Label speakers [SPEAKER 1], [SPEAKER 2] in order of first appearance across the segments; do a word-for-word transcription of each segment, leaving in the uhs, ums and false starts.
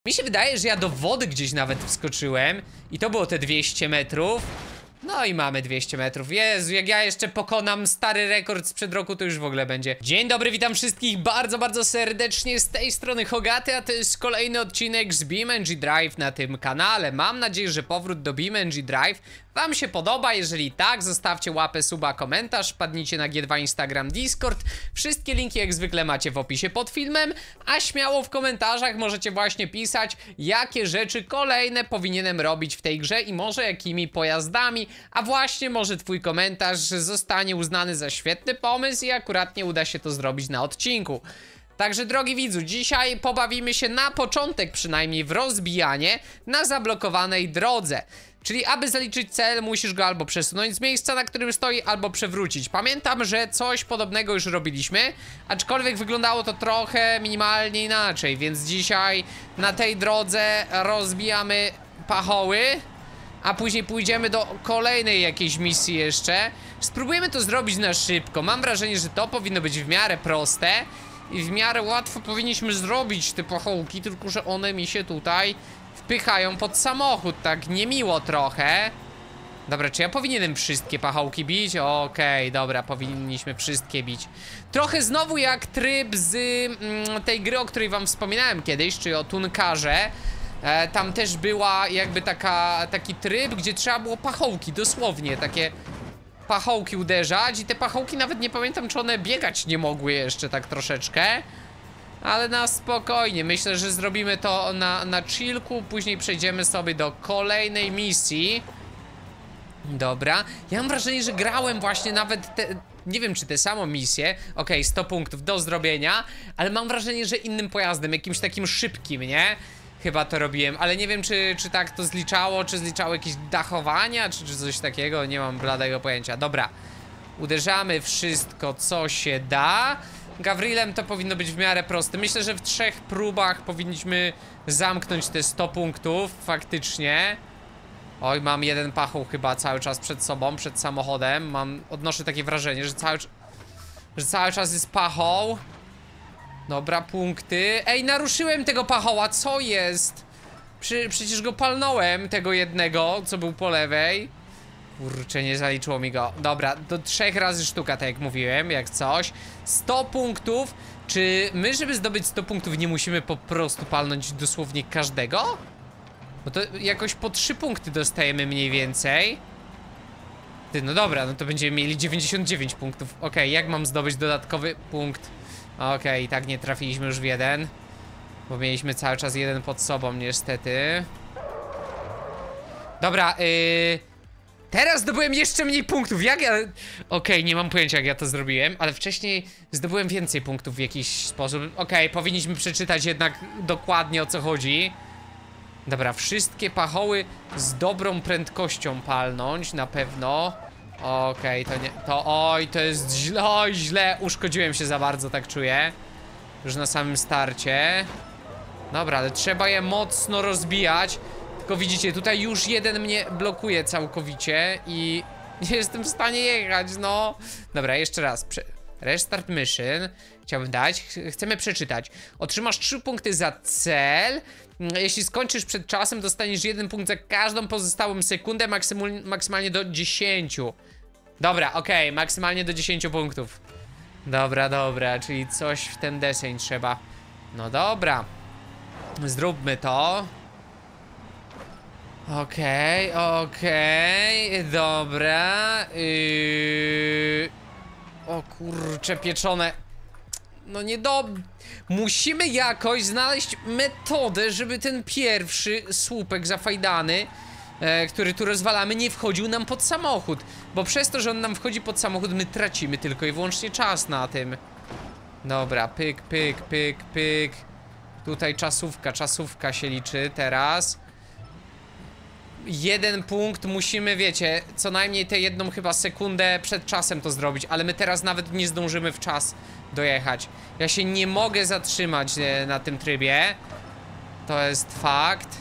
[SPEAKER 1] Mi się wydaje, że ja do wody gdzieś nawet wskoczyłem i to było te dwieście metrów. No i mamy dwieście metrów. Jezu, jak ja jeszcze pokonam stary rekord sprzed roku, to już w ogóle będzie. Dzień dobry, witam wszystkich bardzo, bardzo serdecznie. Z tej strony Hogaty, a to jest kolejny odcinek z BeamNG Drive na tym kanale. Mam nadzieję, że powrót do BeamNG Drive wam się podoba. Jeżeli tak, zostawcie łapę, suba, komentarz, wpadnijcie na G dwa, Instagram, Discord. Wszystkie linki jak zwykle macie w opisie pod filmem, a śmiało w komentarzach możecie właśnie pisać, jakie rzeczy kolejne powinienem robić w tej grze i może jakimi pojazdami. A właśnie może twój komentarz zostanie uznany za świetny pomysł i akuratnie uda się to zrobić na odcinku. Także drogi widzu, dzisiaj pobawimy się na początek przynajmniej w rozbijanie na zablokowanej drodze. Czyli aby zaliczyć cel, musisz go albo przesunąć z miejsca, na którym stoi, albo przewrócić. Pamiętam, że coś podobnego już robiliśmy, aczkolwiek wyglądało to trochę minimalnie inaczej, więc dzisiaj na tej drodze rozbijamy pachoły, a później pójdziemy do kolejnej jakiejś misji jeszcze. Spróbujemy to zrobić na szybko. Mam wrażenie, że to powinno być w miarę proste i w miarę łatwo powinniśmy zrobić te pachołki, tylko że one mi się tutaj wpychają pod samochód, tak niemiło trochę. Dobra, czy ja powinienem wszystkie pachołki bić? Okej, okay, dobra, powinniśmy wszystkie bić. Trochę znowu jak tryb z mm, tej gry, o której wam wspominałem kiedyś, czyli o Tunkarze. E, tam też była jakby taka, taki tryb, gdzie trzeba było pachołki, dosłownie, takie pachołki uderzać i te pachołki nawet nie pamiętam, czy one biegać nie mogły jeszcze tak troszeczkę. Ale na spokojnie, myślę, że zrobimy to na, na chillku, później przejdziemy sobie do kolejnej misji. Dobra, ja mam wrażenie, że grałem właśnie nawet te, nie wiem czy tę samą misję. Okej, okay, sto punktów do zrobienia, ale mam wrażenie, że innym pojazdem, jakimś takim szybkim, nie? Chyba to robiłem, ale nie wiem czy, czy tak to zliczało, czy zliczało jakieś dachowania, czy, czy coś takiego, nie mam bladego pojęcia. Dobra, uderzamy wszystko co się da. Gawrilem to powinno być w miarę proste. Myślę, że w trzech próbach powinniśmy zamknąć te sto punktów, faktycznie. Oj, mam jeden pachoł chyba cały czas przed sobą, przed samochodem. Mam, odnoszę takie wrażenie, że cały, że cały czas jest pachoł. Dobra, punkty. Ej, naruszyłem tego pachoła, co jest? Przy, przecież go palnąłem, tego jednego, co był po lewej. Kurczę, nie zaliczyło mi go. Dobra, do trzech razy sztuka, tak jak mówiłem, jak coś. sto punktów. Czy my, żeby zdobyć sto punktów, nie musimy po prostu palnąć dosłownie każdego? Bo to jakoś po trzy punkty dostajemy mniej więcej. Ty, no dobra, no to będziemy mieli dziewięćdziesiąt dziewięć punktów. Okej, okay, jak mam zdobyć dodatkowy punkt? Okej, okay, tak nie trafiliśmy już w jeden. Bo mieliśmy cały czas jeden pod sobą, niestety. Dobra, yy... teraz zdobyłem jeszcze mniej punktów, jak ja... Okej, okay, nie mam pojęcia jak ja to zrobiłem, ale wcześniej zdobyłem więcej punktów w jakiś sposób. Okej, okay, powinniśmy przeczytać jednak dokładnie o co chodzi. Dobra, wszystkie pachoły z dobrą prędkością palnąć, na pewno. Okej, okay, to nie... to... Oj, to jest źle, oj, źle, uszkodziłem się za bardzo, tak czuję. Już na samym starcie. Dobra, ale trzeba je mocno rozbijać. Tylko widzicie, tutaj już jeden mnie blokuje całkowicie i nie jestem w stanie jechać, no. Dobra, jeszcze raz. Prze Restart mission. Chciałbym dać. Chcemy przeczytać. Otrzymasz trzy punkty za cel. Jeśli skończysz przed czasem, dostaniesz jeden punkt za każdą pozostałą sekundę, maksymalnie do dziesięciu. Dobra, okej, okay, maksymalnie do dziesięciu punktów. Dobra, dobra, czyli coś w ten deseń trzeba. No dobra. Zróbmy to. Okej, okay, okej, okay, dobra. Yy... O kurcze pieczone. No nie do... Musimy jakoś znaleźć metodę, żeby ten pierwszy słupek zafajdany, e, który tu rozwalamy, nie wchodził nam pod samochód. Bo przez to, że on nam wchodzi pod samochód, my tracimy tylko i wyłącznie czas na tym. Dobra, pyk, pyk, pyk, pyk. Tutaj czasówka, czasówka się liczy teraz. Jeden punkt musimy, wiecie, co najmniej tę jedną chyba sekundę przed czasem to zrobić, ale my teraz nawet nie zdążymy w czas dojechać. Ja się nie mogę zatrzymać e, na tym trybie. To jest fakt.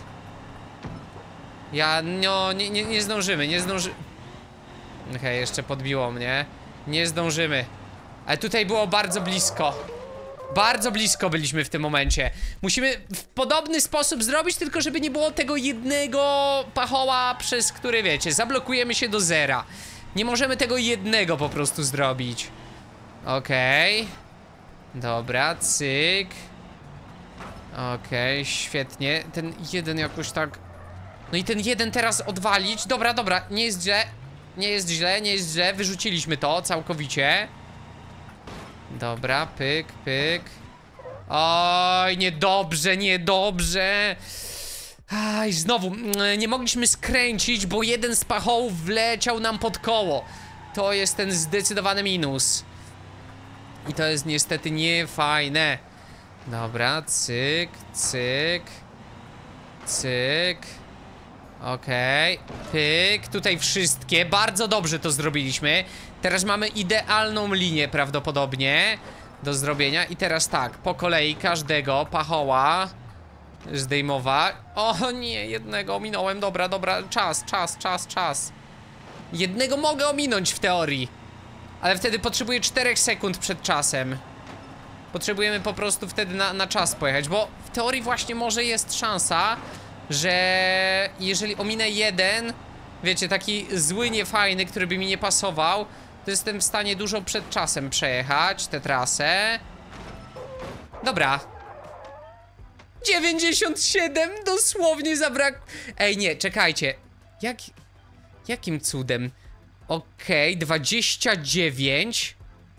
[SPEAKER 1] Ja, no, nie, nie, nie zdążymy, nie zdążymy. Okej, okay, jeszcze podbiło mnie. Nie zdążymy. Ale tutaj było bardzo blisko. Bardzo blisko byliśmy w tym momencie. Musimy w podobny sposób zrobić, tylko żeby nie było tego jednego pachoła, przez który, wiecie, zablokujemy się do zera. Nie możemy tego jednego po prostu zrobić. Okej. Okay. Dobra, cyk. Okej, okay, świetnie. Ten jeden jakoś tak... No i ten jeden teraz odwalić. Dobra, dobra, nie jest źle. Nie jest źle, nie jest źle. Wyrzuciliśmy to całkowicie. Dobra, pyk, pyk. Oj, niedobrze, niedobrze. Aj, znowu, nie mogliśmy skręcić, bo jeden z pachołów wleciał nam pod koło. To jest ten zdecydowany minus. I to jest niestety niefajne. Dobra, cyk, cyk. Cyk. Okej, okay. Pyk, tutaj wszystkie, bardzo dobrze to zrobiliśmy. Teraz mamy idealną linię prawdopodobnie do zrobienia. I teraz tak, po kolei każdego pachoła zdejmować. O nie, jednego ominąłem, dobra, dobra, czas, czas, czas, czas. Jednego mogę ominąć w teorii, ale wtedy potrzebuję czterech sekund przed czasem. Potrzebujemy po prostu wtedy na, na czas pojechać, bo w teorii właśnie może jest szansa, że jeżeli ominę jeden, wiecie, taki zły, niefajny, który by mi nie pasował, to jestem w stanie dużo przed czasem przejechać tę trasę. Dobra. dziewięćdziesiąt siedem dosłownie zabrak... Ej, nie, czekajcie. Jak... Jakim cudem? Okej, okay, dwadzieścia dziewięć.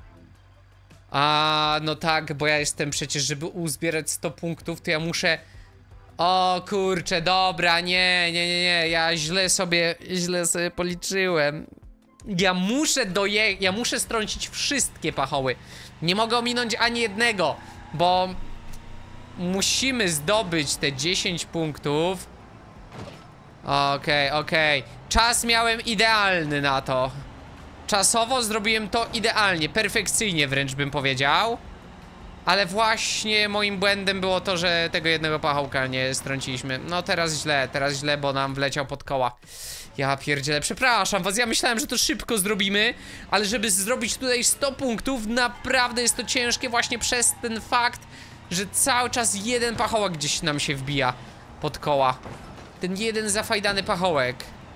[SPEAKER 1] A, no tak, bo ja jestem przecież, żeby uzbierać sto punktów, to ja muszę... O kurczę, dobra, nie, nie, nie, nie, ja źle sobie, źle sobie policzyłem. Ja muszę doje... ja muszę strącić wszystkie pachoły. Nie mogę ominąć ani jednego, bo musimy zdobyć te dziesięć punktów. Okej, okay, okej. Okay. Czas miałem idealny na to. Czasowo zrobiłem to idealnie, perfekcyjnie wręcz bym powiedział. Ale właśnie moim błędem było to, że tego jednego pachołka nie strąciliśmy. No teraz źle, teraz źle, bo nam wleciał pod koła. Ja pierdzielę, przepraszam was, ja myślałem, że to szybko zrobimy, ale żeby zrobić tutaj sto punktów, naprawdę jest to ciężkie właśnie przez ten fakt, że cały czas jeden pachołek gdzieś nam się wbija pod koła. Ten jeden zafajdany pachołek.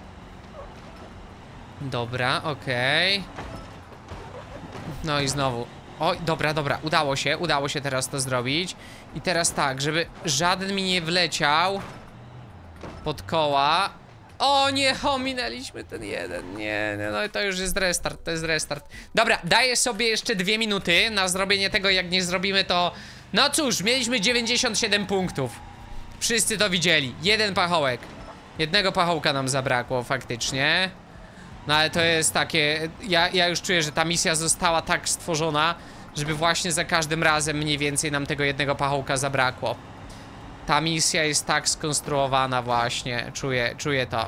[SPEAKER 1] Dobra, okej. Okay. No i znowu. Oj, dobra, dobra, udało się, udało się teraz to zrobić. I teraz tak, żeby żaden mi nie wleciał pod koła. O nie, ominęliśmy ten jeden, nie, nie, no to już jest restart, to jest restart. Dobra, daję sobie jeszcze dwie minuty na zrobienie tego, jak nie zrobimy to... No cóż, mieliśmy dziewięćdziesiąt siedem punktów. Wszyscy to widzieli, jeden pachołek. Jednego pachołka nam zabrakło faktycznie. No ale to jest takie... Ja, ja już czuję, że ta misja została tak stworzona, żeby właśnie za każdym razem mniej więcej nam tego jednego pachołka zabrakło. Ta misja jest tak skonstruowana właśnie. Czuję, czuję to.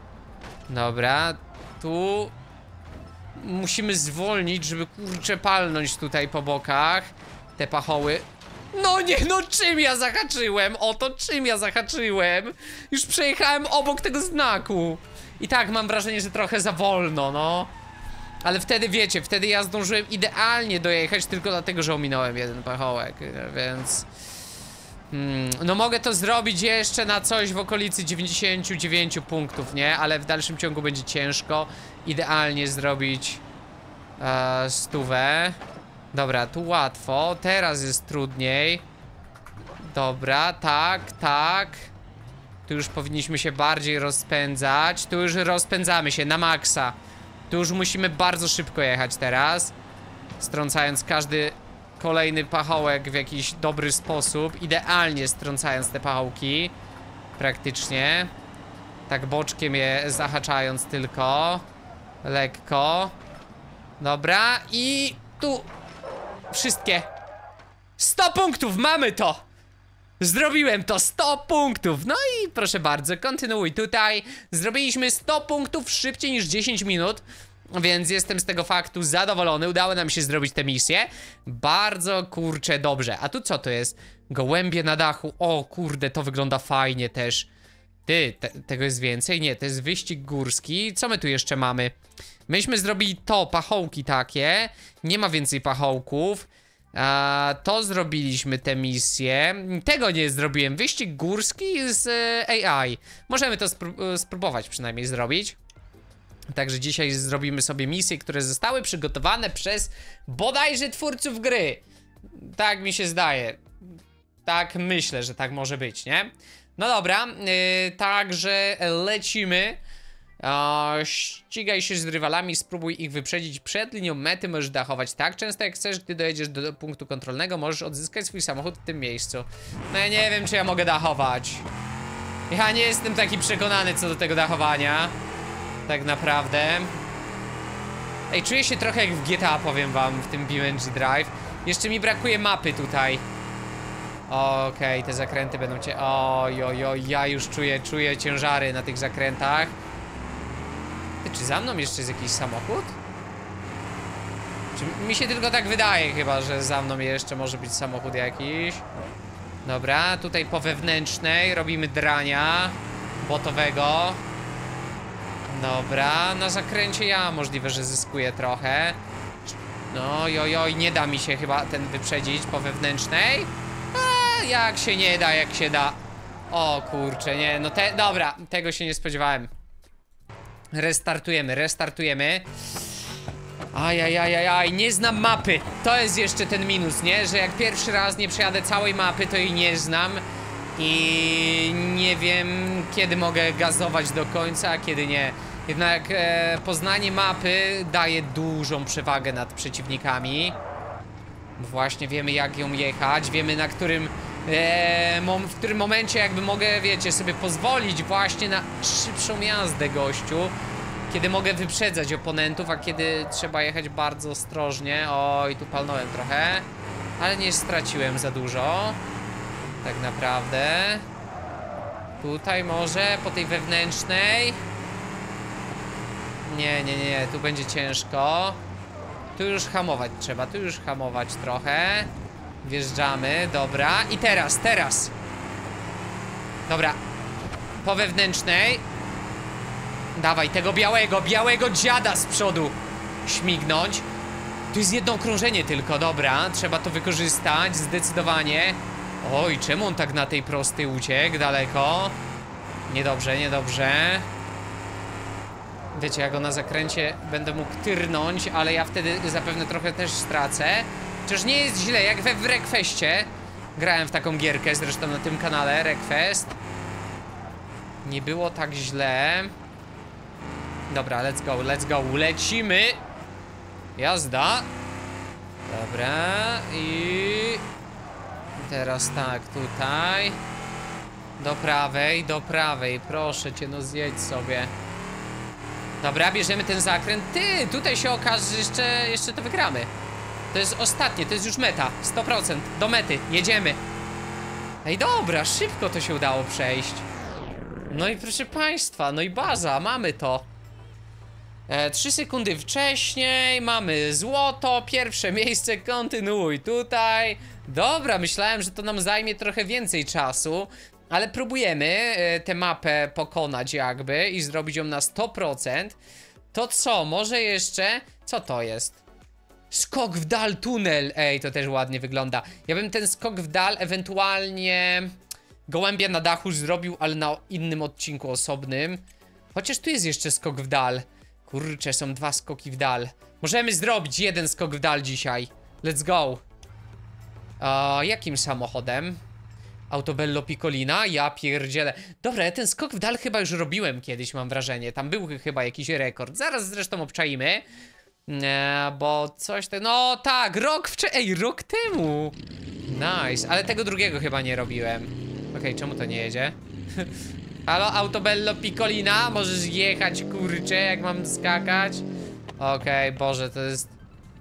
[SPEAKER 1] Dobra, tu... Musimy zwolnić, żeby kurczę palnąć tutaj po bokach te pachoły. No nie, no czym ja zahaczyłem? Oto czym ja zahaczyłem? Już przejechałem obok tego znaku. I tak mam wrażenie, że trochę za wolno, no. Ale wtedy wiecie, wtedy ja zdążyłem idealnie dojechać tylko dlatego, że ominąłem jeden pachołek, więc... Hmm, no mogę to zrobić jeszcze na coś w okolicy dziewięćdziesięciu dziewięciu punktów, nie? Ale w dalszym ciągu będzie ciężko idealnie zrobić e, stówę. Dobra, tu łatwo, teraz jest trudniej. Dobra, tak, tak. Tu już powinniśmy się bardziej rozpędzać. Tu już rozpędzamy się na maksa. Tu już musimy bardzo szybko jechać teraz, strącając każdy kolejny pachołek w jakiś dobry sposób. Idealnie strącając te pachołki. Praktycznie. Tak boczkiem je zahaczając tylko. Lekko. Dobra, i tu wszystkie. sto punktów, mamy to! Zrobiłem to, sto punktów. No i proszę bardzo, kontynuuj tutaj. Zrobiliśmy sto punktów szybciej niż dziesięć minut, więc jestem z tego faktu zadowolony. Udało nam się zrobić tę misję. Bardzo kurczę dobrze. A tu co to jest? Gołębie na dachu. O kurde, to wygląda fajnie też. Ty, te, tego jest więcej? Nie, to jest wyścig górski. Co my tu jeszcze mamy? Myśmy zrobili to, pachołki takie. Nie ma więcej pachołków. A, to zrobiliśmy tę misję. Tego nie zrobiłem. Wyścig górski z e, A I. Możemy to spró spróbować przynajmniej zrobić. Także dzisiaj zrobimy sobie misje, które zostały przygotowane przez bodajże twórców gry. Tak mi się zdaje. Tak myślę, że tak może być, nie? No dobra, yy, także lecimy. O, ścigaj się z rywalami, spróbuj ich wyprzedzić przed linią mety. Możesz dachować tak często jak chcesz. Gdy dojedziesz do punktu kontrolnego, możesz odzyskać swój samochód w tym miejscu. No ja nie wiem, czy ja mogę dachować. Ja nie jestem taki przekonany co do tego dachowania. Tak naprawdę. Ej, czuję się trochę jak w G T A, powiem wam, w tym B M G Drive. Jeszcze mi brakuje mapy tutaj. Okej, okay, te zakręty będą cię... Oj, oj, oj, ja już czuję, czuję ciężary na tych zakrętach. Ty, czy za mną jeszcze jest jakiś samochód? Czy mi się tylko tak wydaje chyba, że za mną jeszcze może być samochód jakiś. Dobra, tutaj po wewnętrznej robimy drania botowego. Dobra, na zakręcie ja możliwe, że zyskuję trochę. No, oj, oj, nie da mi się chyba ten wyprzedzić po wewnętrznej. A, jak się nie da, jak się da. O kurczę, nie, no te, dobra, tego się nie spodziewałem. Restartujemy, restartujemy. Ajajajaj, nie znam mapy. To jest jeszcze ten minus, nie? Że jak pierwszy raz nie przejadę całej mapy, to jej nie znam. I nie wiem, kiedy mogę gazować do końca, a kiedy nie. Jednak e, poznanie mapy daje dużą przewagę nad przeciwnikami. Właśnie wiemy, jak ją jechać, wiemy na którym e, mom, w którym momencie jakby mogę, wiecie, sobie pozwolić właśnie na szybszą jazdę, gościu. Kiedy mogę wyprzedzać oponentów, a kiedy trzeba jechać bardzo ostrożnie. Oj, tu palnąłem trochę, ale nie straciłem za dużo. Tak naprawdę. Tutaj może, po tej wewnętrznej. Nie, nie, nie, tu będzie ciężko. Tu już hamować trzeba, tu już hamować trochę. Wjeżdżamy, dobra. I teraz, teraz. Dobra. Po wewnętrznej. Dawaj, tego białego, białego dziada z przodu śmignąć. Tu jest jedno okrążenie tylko, dobra. Trzeba to wykorzystać, zdecydowanie. Oj, czemu on tak na tej prostej uciekł daleko? Niedobrze, niedobrze. Wiecie, ja go na zakręcie będę mógł tyrnąć, ale ja wtedy zapewne trochę też stracę. Chociaż nie jest źle, jak we w Wreckfestie. Grałem w taką gierkę zresztą na tym kanale, Wreckfest. Nie było tak źle. Dobra, let's go, let's go, lecimy. Jazda. Dobra, i... teraz tak, tutaj. Do prawej, do prawej, proszę cię, no zjedź sobie. Dobra, bierzemy ten zakręt. Ty, tutaj się okaże, że jeszcze, jeszcze to wygramy. To jest ostatnie, to jest już meta, sto procent, do mety, jedziemy. Ej, dobra, szybko to się udało przejść. No i proszę państwa, no i baza, mamy to. E, trzy sekundy wcześniej, mamy złoto, pierwsze miejsce, kontynuuj tutaj. Dobra, myślałem, że to nam zajmie trochę więcej czasu, ale próbujemy e, tę mapę pokonać jakby i zrobić ją na sto procent. To co, może jeszcze, co to jest? Skok w dal, tunel, ej, to też ładnie wygląda. Ja bym ten skok w dal ewentualnie gołębia na dachu zrobił, ale na innym odcinku osobnym. Chociaż tu jest jeszcze skok w dal. Kurczę, są dwa skoki w dal. Możemy zrobić jeden skok w dal dzisiaj. Let's go. O, jakim samochodem? Autobello Piccolina? Ja pierdzielę. Dobra, ja ten skok w dal chyba już robiłem kiedyś, mam wrażenie. Tam był chyba jakiś rekord. Zaraz zresztą obczajmy. E, bo coś tak... No tak, rok wcześniej... Ej, rok temu! Nice, ale tego drugiego chyba nie robiłem. Okej, okay, czemu to nie jedzie? Halo, Autobello Piccolina? Możesz jechać, kurczę, jak mam skakać? Okej, okay, Boże, to jest...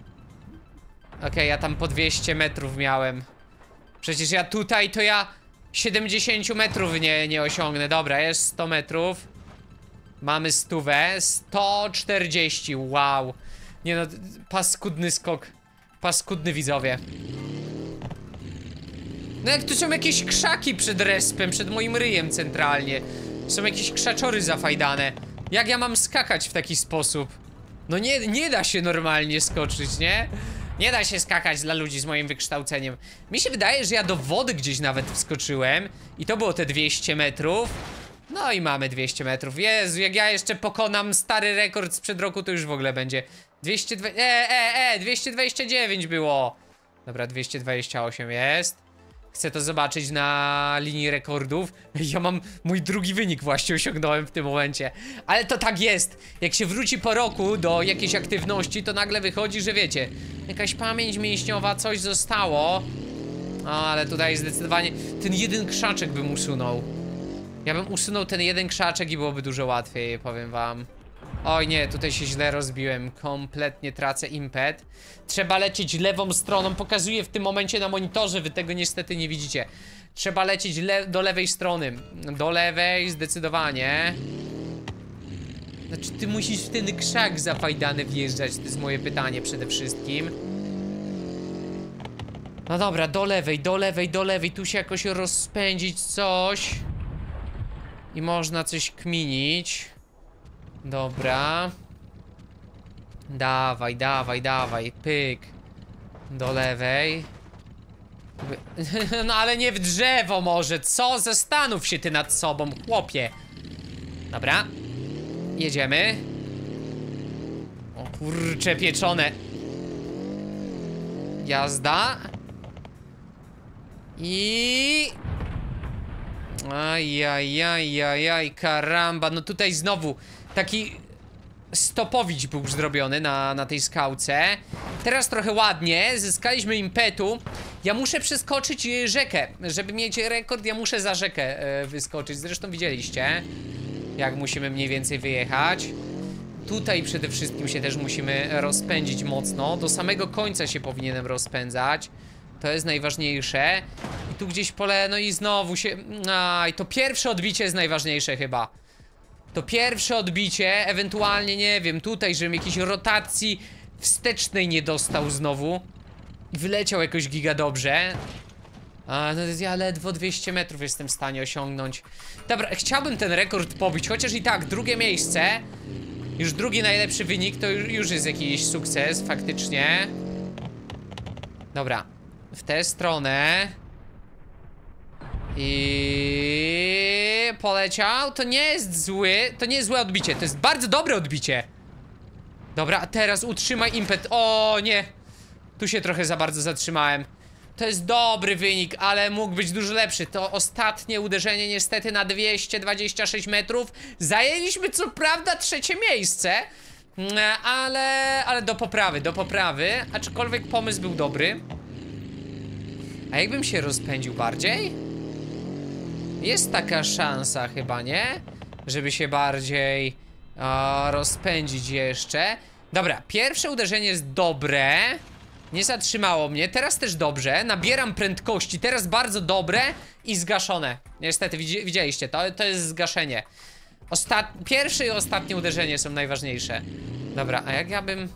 [SPEAKER 1] Okej, okay, ja tam po dwieście metrów miałem. Przecież ja tutaj, to ja siedemdziesiąt metrów nie, nie osiągnę. Dobra, jest sto metrów. Mamy stówę. sto czterdzieści, wow. Nie no, paskudny skok. Paskudny, widzowie. No jak tu są jakieś krzaki przed respem, przed moim ryjem centralnie. Są jakieś krzaczory zafajdane. Jak ja mam skakać w taki sposób? No nie, nie da się normalnie skoczyć, nie? Nie da się skakać dla ludzi z moim wykształceniem. Mi się wydaje, że ja do wody gdzieś nawet wskoczyłem. I to było te dwieście metrów. No i mamy dwieście metrów. Jezu, jak ja jeszcze pokonam stary rekord sprzed roku, to już w ogóle będzie dwieście dwadzieścia... E, e, e, dwieście dwadzieścia dziewięć było. Dobra, dwieście dwadzieścia osiem jest. Chcę to zobaczyć na linii rekordów. Ja mam mój drugi wynik właśnie osiągnąłem w tym momencie. Ale to tak jest. Jak się wróci po roku do jakiejś aktywności, to nagle wychodzi, że wiecie, jakaś pamięć mięśniowa, coś zostało. O, ale tutaj zdecydowanie ten jeden krzaczek bym usunął. Ja bym usunął ten jeden krzaczek i byłoby dużo łatwiej, powiem wam. Oj nie, tutaj się źle rozbiłem. Kompletnie tracę impet. Trzeba lecieć lewą stroną. Pokazuję w tym momencie na monitorze. Wy tego niestety nie widzicie. Trzeba lecieć le do lewej strony. Do lewej zdecydowanie. Znaczy ty musisz w ten krzak zafajdany wjeżdżać. To jest moje pytanie przede wszystkim. No dobra, do lewej, do lewej, do lewej. Tu się jakoś rozpędzić coś. I można coś kminić. Dobra. Dawaj, dawaj, dawaj. Pyk. Do lewej. No ale nie w drzewo może. Co? Zastanów się ty nad sobą, chłopie. Dobra. Jedziemy. O kurcze pieczone. Jazda. I... Ajajajajaj, karamba. No tutaj znowu taki stopowicz był już zrobiony na, na tej skałce. Teraz trochę ładnie, zyskaliśmy impetu. Ja muszę przeskoczyć rzekę. Żeby mieć rekord, ja muszę za rzekę e, wyskoczyć. Zresztą widzieliście, jak musimy mniej więcej wyjechać. Tutaj przede wszystkim się też musimy rozpędzić mocno. Do samego końca się powinienem rozpędzać. To jest najważniejsze. I tu gdzieś pole, no i znowu się... Aj, to pierwsze odbicie jest najważniejsze chyba. To pierwsze odbicie, ewentualnie, nie wiem, tutaj, żebym jakiejś rotacji wstecznej nie dostał znowu. I wyleciał jakoś giga dobrze. A, no ja ledwo dwieście metrów jestem w stanie osiągnąć. Dobra, chciałbym ten rekord pobić, chociaż i tak, drugie miejsce. Już drugi najlepszy wynik, to już jest jakiś sukces, faktycznie. Dobra. W tę stronę. I poleciał. To nie jest zły. To nie jest złe odbicie. To jest bardzo dobre odbicie. Dobra, a teraz utrzymaj impet. O nie. Tu się trochę za bardzo zatrzymałem. To jest dobry wynik, ale mógł być dużo lepszy. To ostatnie uderzenie niestety na dwieście dwadzieścia sześć metrów. Zajęliśmy co prawda trzecie miejsce, ale, ale do poprawy, do poprawy. Aczkolwiek pomysł był dobry. A jakbym się rozpędził bardziej? Jest taka szansa chyba, nie? Żeby się bardziej o, rozpędzić jeszcze. Dobra, pierwsze uderzenie jest dobre. Nie zatrzymało mnie, teraz też dobrze. Nabieram prędkości, teraz bardzo dobre. I zgaszone. Niestety, widzieliście, to, to jest zgaszenie. Ostat... Pierwsze i ostatnie uderzenie są najważniejsze. Dobra, a jak ja bym...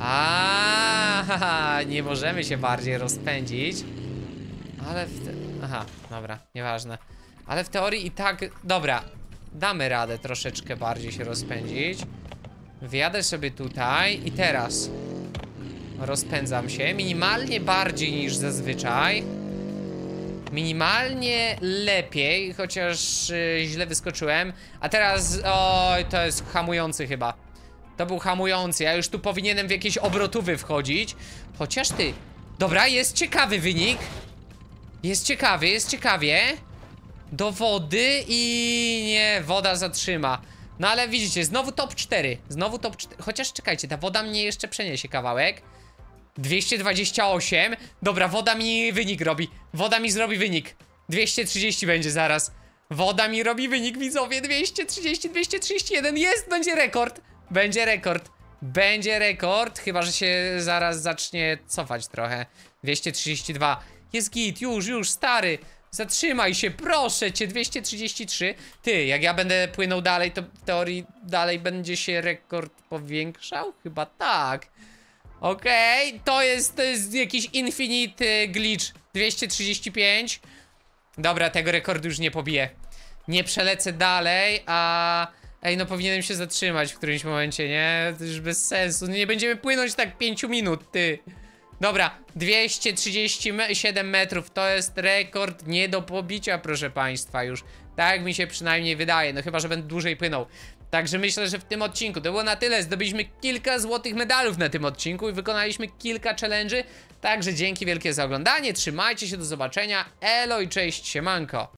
[SPEAKER 1] A, nie możemy się bardziej rozpędzić. Ale w te... Aha, dobra, nieważne. Ale w teorii i tak... Dobra, damy radę troszeczkę bardziej się rozpędzić. Wjadę sobie tutaj i teraz rozpędzam się minimalnie bardziej niż zazwyczaj. Minimalnie lepiej, chociaż yy, źle wyskoczyłem. A teraz, oj, to jest hamujący chyba. To był hamujący, ja już tu powinienem w jakieś obrotówy wchodzić. Chociaż ty... Dobra, jest ciekawy wynik. Jest ciekawy, jest ciekawie. Do wody i nie, woda zatrzyma. No ale widzicie, znowu top cztery. Znowu top cztery. Chociaż czekajcie, ta woda mnie jeszcze przeniesie kawałek. dwieście dwadzieścia osiem. Dobra, woda mi wynik robi. Woda mi zrobi wynik. dwieście trzydzieści będzie zaraz. Woda mi robi wynik, widzowie. dwieście trzydzieści, dwieście trzydzieści jeden. Jest, będzie rekord. Będzie rekord. Będzie rekord. Chyba że się zaraz zacznie cofać trochę. dwieście trzydzieści dwa. Jest git, już, już, stary. Zatrzymaj się, proszę cię, dwieście trzydzieści trzy. Ty, jak ja będę płynął dalej, to w teorii dalej będzie się rekord powiększał? Chyba tak. Okej, okay, to jest, to jest jakiś infinite glitch. dwieście trzydzieści pięć. Dobra, tego rekordu już nie pobiję. Nie przelecę dalej, a... Ej, no powinienem się zatrzymać w którymś momencie, nie? To już bez sensu. Nie będziemy płynąć tak pięć minut, ty. Dobra, dwieście trzydzieści siedem metrów, to jest rekord nie do pobicia, proszę państwa, już. Tak mi się przynajmniej wydaje, no chyba, że będę dłużej płynął. Także myślę, że w tym odcinku to było na tyle. Zdobyliśmy kilka złotych medalów na tym odcinku i wykonaliśmy kilka challenge'y. Także dzięki wielkie za oglądanie, trzymajcie się, do zobaczenia, elo i cześć, siemanko.